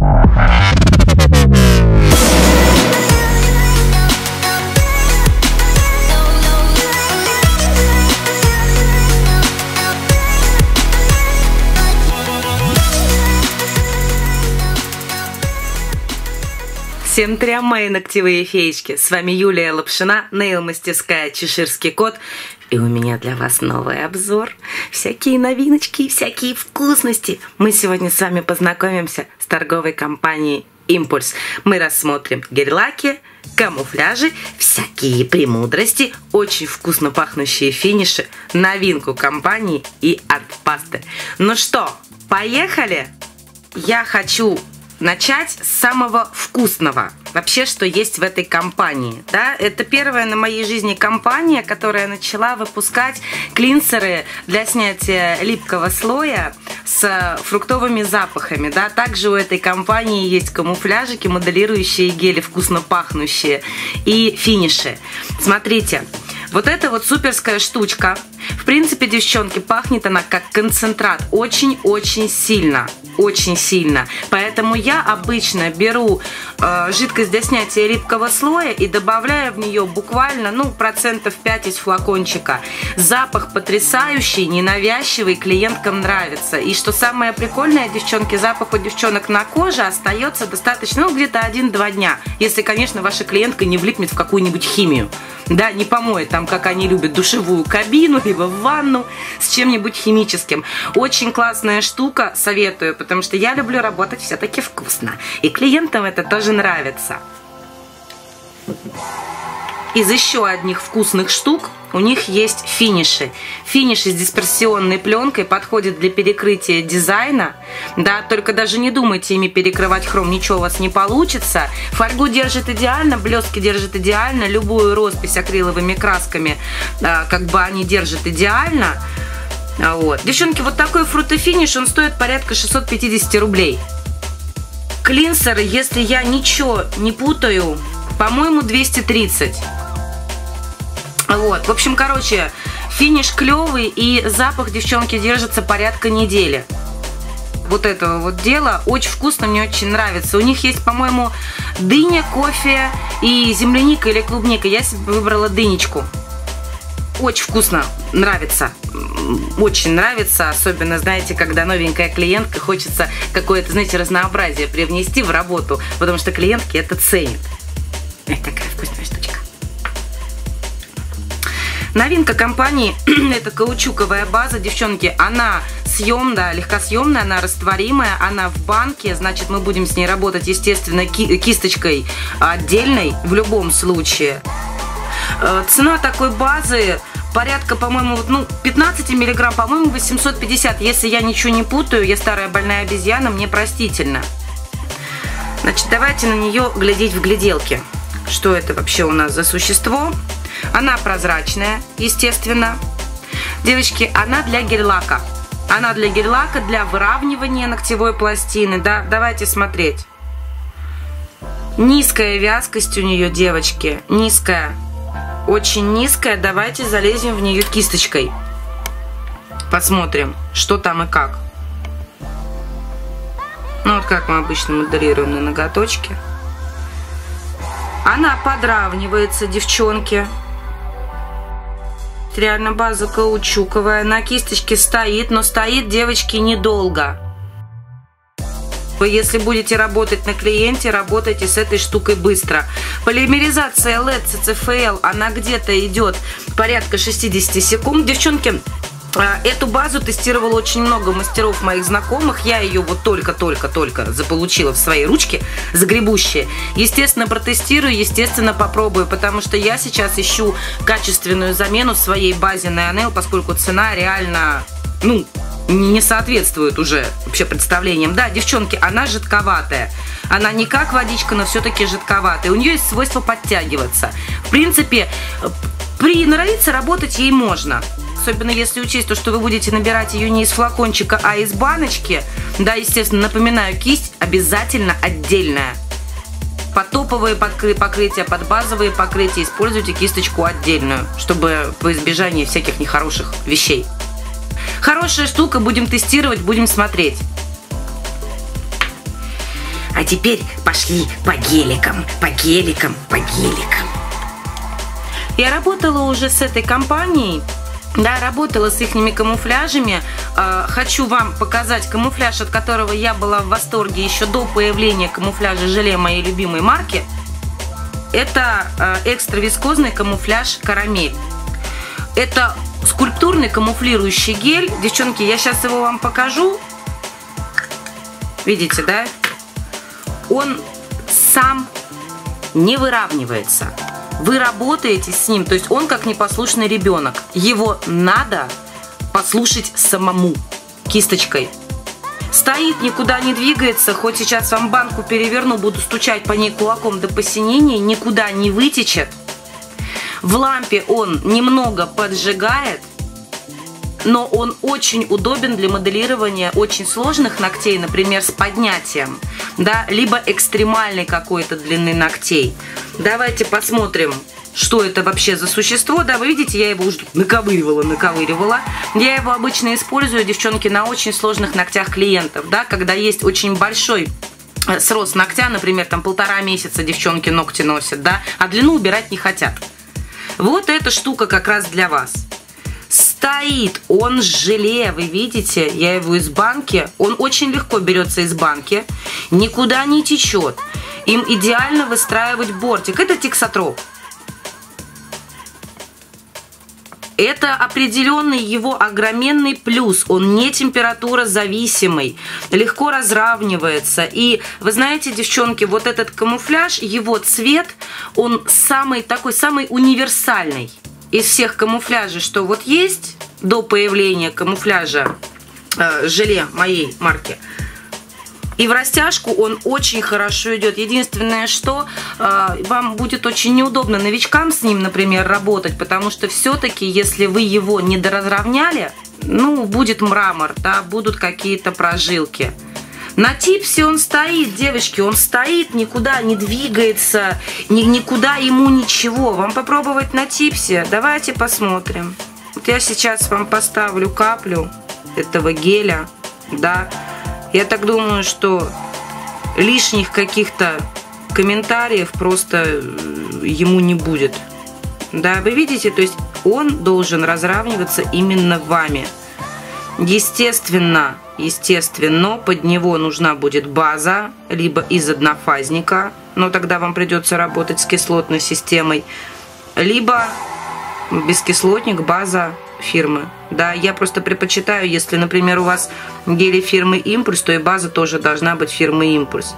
Всем трям, мои ногтевые феечки! С вами Юлия Лапшина, нейл-мастерская Чеширский кот. И у меня для вас новый обзор. Всякие новиночки, всякие вкусности. Мы сегодня с вами познакомимся с торговой компанией Impulse. Мы рассмотрим гель-лаки, камуфляжи, всякие премудрости, очень вкусно пахнущие финиши, новинку компании и арт-пасты. Ну что, поехали? Я хочу начать с самого вкусного вообще, что есть в этой компании. Да? Это первая на моей жизни компания, которая начала выпускать клинсеры для снятия липкого слоя с фруктовыми запахами. Да? Также у этой компании есть камуфляжики, моделирующие гели, вкусно пахнущие, и финиши. Смотрите, вот эта вот суперская штучка. В принципе, девчонки, пахнет она как концентрат. Очень-очень сильно. Очень сильно. Поэтому я обычно беру жидкость для снятия липкого слоя и добавляю в нее буквально, процентов 5 из флакончика. Запах потрясающий, ненавязчивый, клиенткам нравится. И что самое прикольное, девчонки, запах у девчонок на коже остается достаточно, где-то 1-2 дня. Если, конечно, ваша клиентка не влипнет в какую-нибудь химию. Да, не помоет там, как они любят, душевую кабину, либо в ванну с чем-нибудь химическим. Очень классная штука, советую, потому что я люблю работать все-таки вкусно. И клиентам это тоже нравится. Из еще одних вкусных штук у них есть финиши. Финиши с дисперсионной пленкой подходят для перекрытия дизайна. Да, только даже не думайте ими перекрывать хром, ничего у вас не получится. Фольгу держит идеально, блестки держит идеально, любую роспись акриловыми красками они держат идеально. Вот. Девчонки, вот такой фрутофиниш, он стоит порядка 650 рублей. Клинсеры, если я ничего не путаю, по-моему, 230. Вот, в общем, финиш клевый, и запах, девчонки, держится порядка недели. Вот этого вот дела очень вкусно, мне очень нравится. У них есть, по-моему, дыня, кофе и земляника или клубника. Я себе выбрала дынечку. Очень вкусно, нравится. Очень нравится, особенно, знаете, когда новенькая клиентка, хочется какое-то, знаете, разнообразие привнести в работу, потому что клиентки это ценят. Такая вкусная штучка. Новинка компании – это каучуковая база, девчонки, она съемная, легкосъемная, она растворимая, она в банке, значит, мы будем с ней работать, естественно, кисточкой отдельной в любом случае. Цена такой базы порядка, по-моему, 15 миллиграмм, по-моему, 850, если я ничего не путаю, я старая больная обезьяна, мне простительно. Значит, давайте на нее глядеть в гляделке. Что это вообще у нас за существо? Она прозрачная, естественно. Девочки, она для гель-лака. Она для гель-лака, для выравнивания ногтевой пластины. Да, давайте смотреть. Низкая вязкость у нее, девочки. Низкая. Очень низкая. Давайте залезем в нее кисточкой. Посмотрим, что там и как. Вот как мы обычно моделируем на ноготочке. Она подравнивается, девчонки. Реально база каучуковая. На кисточке стоит, но стоит, девочки, недолго. Вы, если будете работать на клиенте, работайте с этой штукой быстро. Полимеризация LED CCFL, она где-то идет порядка 60 секунд. Девчонки, эту базу тестировало очень много мастеров моих знакомых. Я ее вот только-только заполучила в свои ручки, загребущие. Естественно, протестирую, естественно, попробую, потому что я сейчас ищу качественную замену своей базе Neonel, поскольку цена реально, не соответствует уже вообще представлениям. Да, девчонки, она жидковатая. Она не как водичка, но все-таки жидковатая. У нее есть свойство подтягиваться. В принципе, приноровиться работать ей можно. Особенно если учесть то, что вы будете набирать ее не из флакончика, а из баночки. Да, естественно, напоминаю, кисть обязательно отдельная. Под топовые покрытия, под базовые покрытия используйте кисточку отдельную, чтобы во избежание всяких нехороших вещей. Хорошая штука, будем тестировать, будем смотреть. А теперь пошли по геликам, по геликам, по геликам. Я работала уже с этой компанией. Да, работала с ихними камуфляжами. Хочу вам показать камуфляж, от которого я была в восторге еще до появления камуфляжа желе моей любимой марки. Это экстравискозный камуфляж «Карамель». Это скульптурный камуфлирующий гель. Девчонки, я сейчас его вам покажу. Видите, да? Он сам не выравнивается. Вы работаете с ним, то есть он как непослушный ребенок. Его надо послушать самому, кисточкой. Стоит, никуда не двигается, хоть сейчас вам банку переверну, буду стучать по ней кулаком до посинения, никуда не вытечет. В лампе он немного поджигает, но он очень удобен для моделирования очень сложных ногтей, например, с поднятием, да, либо экстремальной какой-то длины ногтей. Давайте посмотрим, что это вообще за существо. Да, вы видите, я его уже наковыривала. Я его обычно использую, девчонки, на очень сложных ногтях клиентов, да, когда есть очень большой срост ногтя, например, там 1,5 месяца девчонки ногти носят, да, а длину убирать не хотят. Вот эта штука как раз для вас. Стоит он желе, вы видите, я его из банки, он очень легко берется из банки, никуда не течет, им идеально выстраивать бортик. Это тиксотроп. Это определенный его огроменный плюс, он не температурозависимый, легко разравнивается. И вы знаете, девчонки, вот этот камуфляж, его цвет, он самый универсальный из всех камуфляжей, что вот есть до появления камуфляжа желе моей марки. И в растяжку он очень хорошо идет. Единственное, что вам будет очень неудобно новичкам с ним, например, работать, потому что все-таки, если вы его не доразровняли, ну, будет мрамор, да, будут какие-то прожилки. На типсе он стоит, девочки, он стоит, никуда не двигается, никуда ему ничего. Вам попробовать на типсе? Давайте посмотрим. Вот я сейчас вам поставлю каплю этого геля, да. Я так думаю, что лишних каких-то комментариев просто ему не будет. Да, вы видите, то есть он должен разравниваться именно вами. Естественно, под него нужна будет база, либо из однофазника, но тогда вам придется работать с кислотной системой, либо бескислотник, база фирмы. Да, я просто предпочитаю, если, например, у вас гели фирмы Импульс, то и база тоже должна быть фирмы Импульс.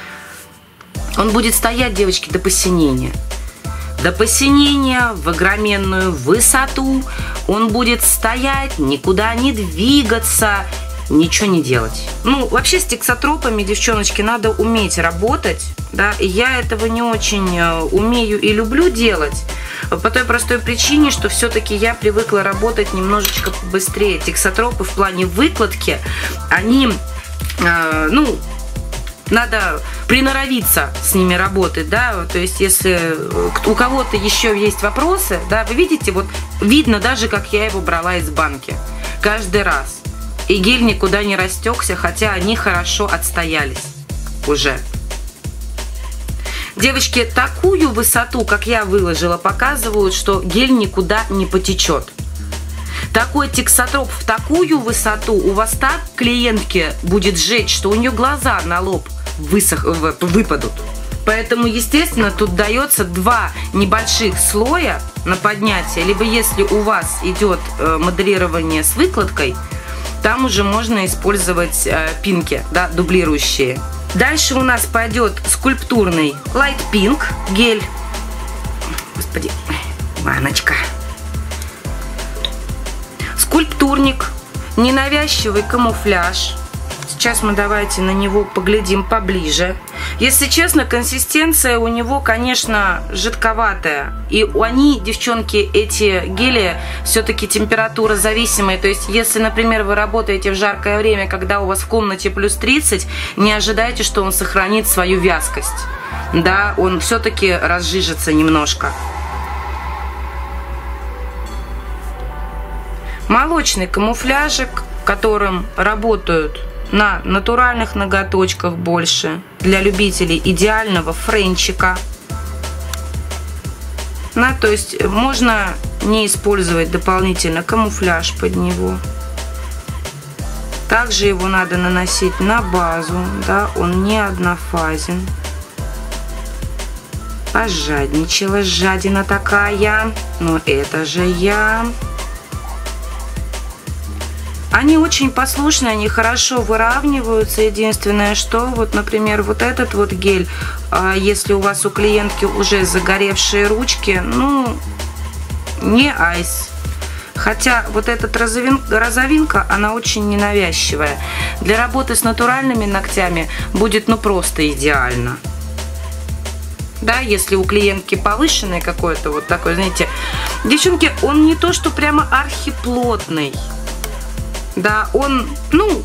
Он будет стоять, девочки, до посинения. До посинения в огроменную высоту. Он будет стоять, никуда не двигаться, ничего не делать. Ну, вообще с тиксотропами, девчоночки, надо уметь работать. Да? И я этого не очень умею и люблю делать. По той простой причине, что все-таки я привыкла работать немножечко быстрее. Тиксотропы в плане выкладки, они, ну, надо приноровиться с ними работать, да, то есть если у кого-то еще есть вопросы, да, вы видите, вот видно даже, как я его брала из банки каждый раз. И гель никуда не растекся, хотя они хорошо отстоялись уже. Девочки, такую высоту, как я выложила, показывают, что гель никуда не потечет. Такой тиксотроп в такую высоту у вас так клиентке будет жечь, что у нее глаза на лоб выпадут. Поэтому, естественно, тут дается 2 небольших слоя на поднятие. Либо если у вас идет моделирование с выкладкой, там уже можно использовать пинки, да, дублирующие. Дальше у нас пойдет скульптурный Light Pink гель. Господи, баночка. Скульптурник, ненавязчивый камуфляж. Сейчас мы давайте на него поглядим поближе. Если честно, консистенция у него, конечно, жидковатая. И они, девчонки, эти гели все-таки температурозависимые. То есть, если, например, вы работаете в жаркое время, когда у вас в комнате плюс 30, не ожидайте, что он сохранит свою вязкость. Да, он все-таки разжижится немножко. Молочный камуфляжик, которым работают на натуральных ноготочках больше. Для любителей идеального френчика. Да, то есть можно не использовать дополнительно камуфляж под него. Также его надо наносить на базу, да, он не однофазен. Пожадничала, жадина такая, но это же я. Они очень послушные, они хорошо выравниваются. Единственное, что, вот, например, вот этот вот гель, если у вас у клиентки уже загоревшие ручки, ну, не айс. Хотя вот эта розовинка, она очень ненавязчивая. Для работы с натуральными ногтями будет, ну, просто идеально. Да, если у клиентки повышенный какой-то вот такой, знаете, девчонки, он не то, что прямо архиплотный. Да, он, ну,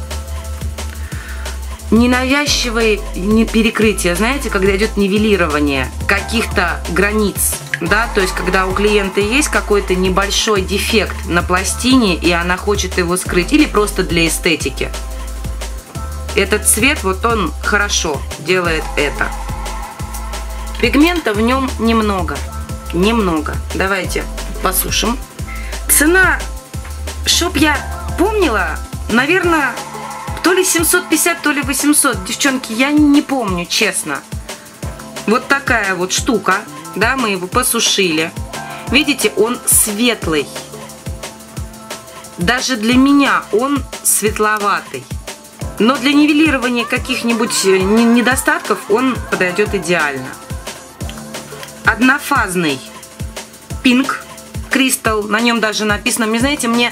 ненавязчивое перекрытие, знаете, когда идет нивелирование каких-то границ, да, то есть когда у клиента есть какой-то небольшой дефект на пластине, и она хочет его скрыть, или просто для эстетики. Этот цвет, вот он хорошо делает это. Пигмента в нем немного. Давайте посушим. Цена, чтоб я помнила, наверное, то ли 750, то ли 800. Девчонки, я не помню, честно. Вот такая вот штука. Да, мы его посушили. Видите, он светлый. Даже для меня он светловатый. Но для нивелирования каких-нибудь недостатков он подойдет идеально. Однофазный Pink Crystal. На нем даже написано, мне, знаете, мне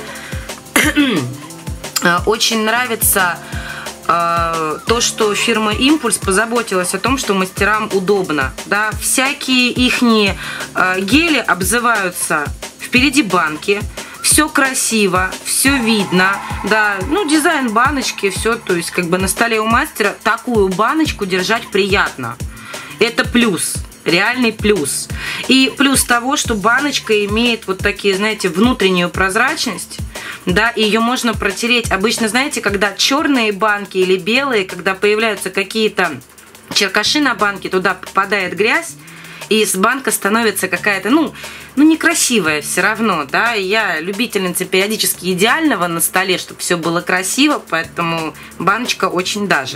очень нравится то, что фирма Импульс позаботилась о том, что мастерам удобно. Да, всякие ихние гели обзываются впереди банки. Все красиво, все видно. Да, ну, дизайн баночки, все, то есть как бы на столе у мастера такую баночку держать приятно. Это плюс. Реальный плюс. И плюс того, что баночка имеет вот такие, знаете, внутреннюю прозрачность, да, и ее можно протереть. Обычно, знаете, когда черные банки или белые, когда появляются какие-то черкаши на банке, туда попадает грязь, и с банка становится какая-то, ну, некрасивая все равно, да, и я любительница периодически идеального на столе, чтобы все было красиво, поэтому баночка очень даже.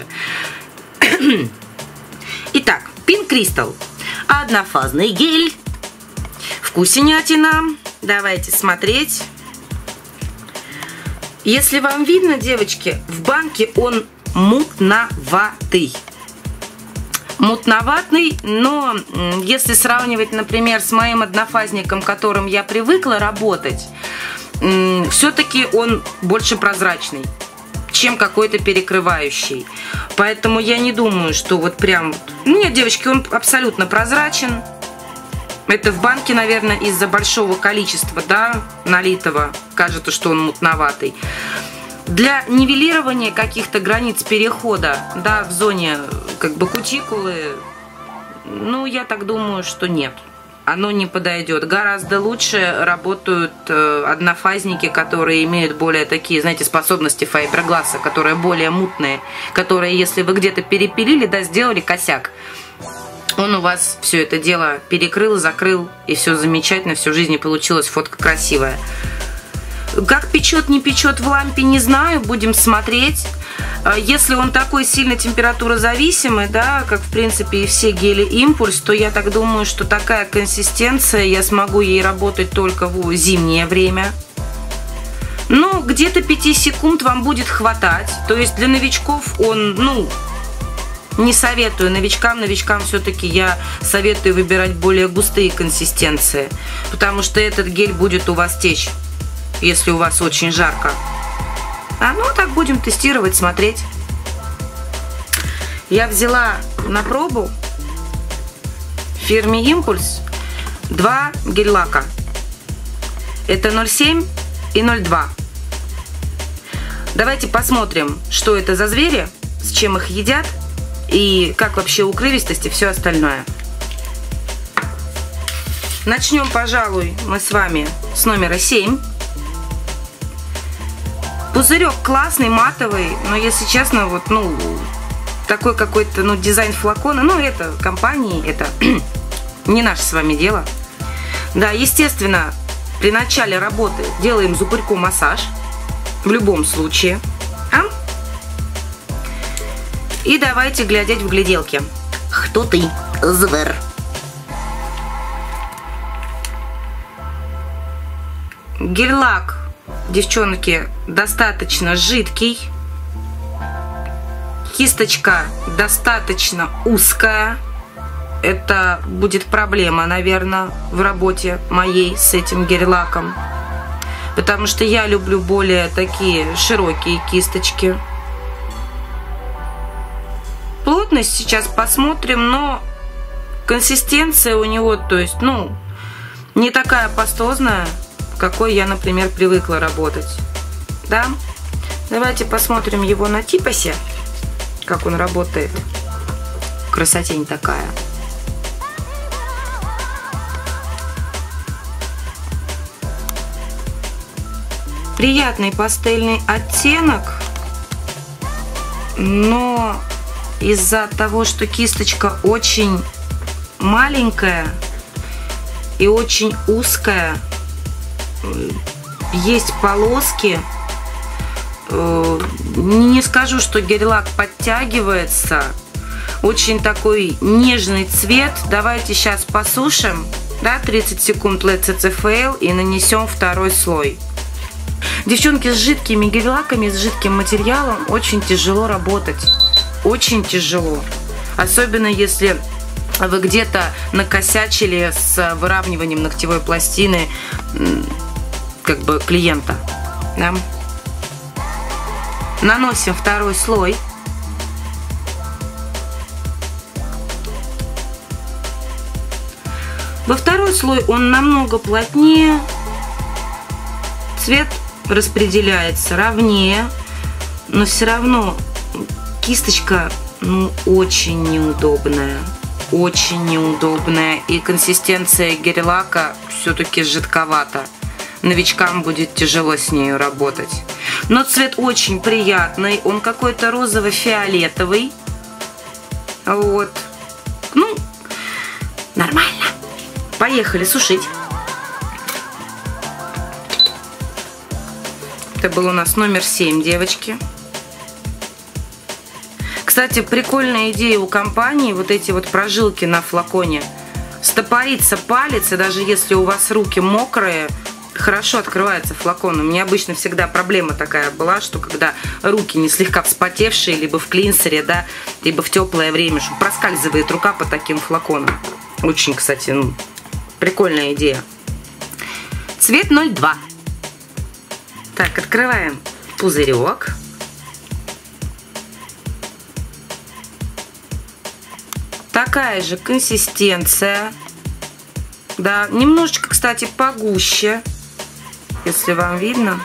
Итак, Pink Crystal. Однофазный гель. Вкусенятина. Давайте смотреть. Если вам видно, девочки, в банке он мутноватый. Мутноватый, но если сравнивать, например, с моим однофазником, которым я привыкла работать, все-таки он больше прозрачный, чем какой-то перекрывающий. Поэтому я не думаю, что вот прям... Нет, девочки, он абсолютно прозрачен. Это в банке, наверное, из-за большого количества, да, налитого, кажется, что он мутноватый. Для нивелирования каких-то границ перехода, да, в зоне как бы кутикулы, ну, я так думаю, что нет. Оно не подойдет. Гораздо лучше работают однофазники, которые имеют более такие, знаете, способности файбергласса, которые более мутные, которые, если вы где-то перепилили, да, сделали косяк, он у вас все это дело перекрыл, закрыл, и все замечательно, всю жизнь получилась фотка красивая. Как печет, не печет в лампе, не знаю, будем смотреть. Если он такой сильно температурозависимый, да, как в принципе и все гели Импульс, то я так думаю, что такая консистенция, я смогу ей работать только в зимнее время. Ну, где-то 5 секунд вам будет хватать. То есть для новичков он, ну, не советую. Новичкам все-таки я советую выбирать более густые консистенции, потому что этот гель будет у вас течь, если у вас очень жарко. Ну, так будем тестировать, смотреть. Я взяла на пробу в фирме Импульс 2 гель-лака. Это 0,7 и 0,2. Давайте посмотрим, что это за звери, с чем их едят и как вообще укрывистость и все остальное. Начнем, пожалуй, мы с вами с номера 7. Пузырек классный, матовый, но, если честно, вот, ну, такой какой-то, ну, дизайн флакона, ну, это компании, это не наше с вами дело. Да, естественно, при начале работы делаем зубырьку массаж, в любом случае. И давайте глядеть в гляделки. Кто ты, зверь? Гель-лак, девчонки, достаточно жидкий. Кисточка достаточно узкая. Это будет проблема, наверное, в работе моей с этим гель-лаком. Потому что я люблю более такие широкие кисточки. Плотность сейчас посмотрим, но консистенция у него, то есть, ну, не такая пастозная, какой я, например, привыкла работать. Да? Давайте посмотрим его на типосе, как он работает. Красотень такая. Приятный пастельный оттенок, но из-за того, что кисточка очень маленькая и очень узкая, есть полоски. Не скажу, что гель-лак подтягивается. Очень такой нежный цвет. Давайте сейчас посушим, да, 30 секунд Let it fail и нанесем второй слой. Девчонки, с жидкими гель-лаками, с жидким материалом очень тяжело работать. Очень тяжело. Особенно если вы где-то накосячили с выравниванием ногтевой пластины как бы клиента. Да? Наносим второй слой. Во второй слой он намного плотнее. Цвет распределяется ровнее, но все равно кисточка, ну, очень неудобная. Очень неудобная. И консистенция гель-лака все-таки жидковата. Новичкам будет тяжело с нею работать. Но цвет очень приятный. Он какой-то розово-фиолетовый. Вот. Ну, нормально. Поехали сушить. Это был у нас номер 7, девочки. Кстати, прикольная идея у компании. Вот эти вот прожилки на флаконе. Стопорится палец, и даже если у вас руки мокрые, хорошо открывается флакон. У меня обычно всегда проблема такая была, что когда руки не слегка вспотевшие, либо в клинсере, да, либо в теплое время, что проскальзывает рука по таким флаконам. Очень, кстати, ну, прикольная идея. Цвет 02. Так, открываем пузырек. Такая же консистенция. Да, немножечко, кстати, погуще, если вам видно.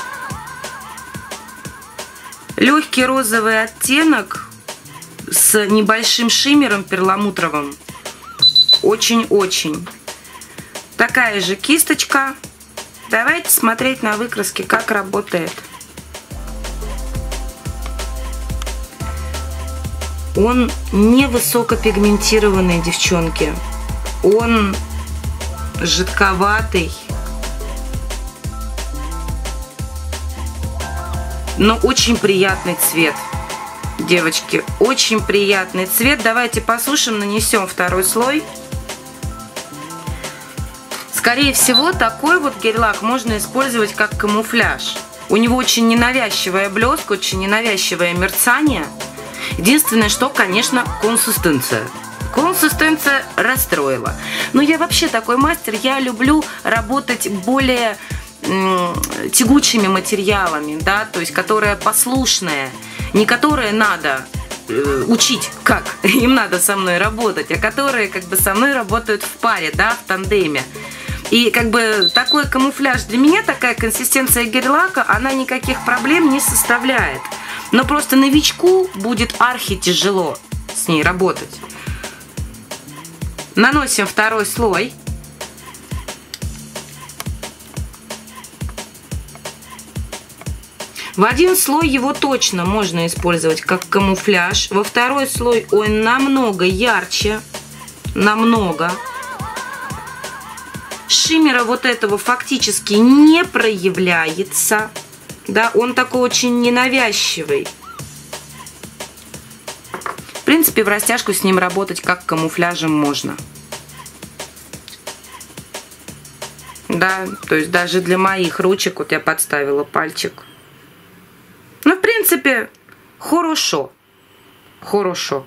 Легкий розовый оттенок с небольшим шиммером перламутровым. Очень-очень. Такая же кисточка. Давайте смотреть на выкраски, как работает. Он не высокопигментированный, девчонки. Он жидковатый. Но очень приятный цвет. Девочки, очень приятный цвет. Давайте посушим, нанесем второй слой. Скорее всего, такой вот гель-лак можно использовать как камуфляж. У него очень ненавязчивая блеска, очень ненавязчивое мерцание. Единственное, что, конечно, консистенция. Консистенция расстроила. Но я вообще такой мастер, я люблю работать более тягучими материалами, да, то есть, которая послушная, не которые надо учить, как им надо со мной работать, а которые как бы со мной работают в паре, да, в тандеме. И как бы такой камуфляж для меня, такая консистенция гель-лака, она никаких проблем не составляет. Но просто новичку будет архи тяжело с ней работать. Наносим второй слой. В один слой его точно можно использовать как камуфляж. Во второй слой он намного ярче. Намного. Шиммера вот этого фактически не проявляется. Да, он такой очень ненавязчивый. В принципе, в растяжку с ним работать как камуфляжем можно. Да, то есть даже для моих ручек, вот я подставила пальчик. Ну, в принципе, хорошо. Хорошо.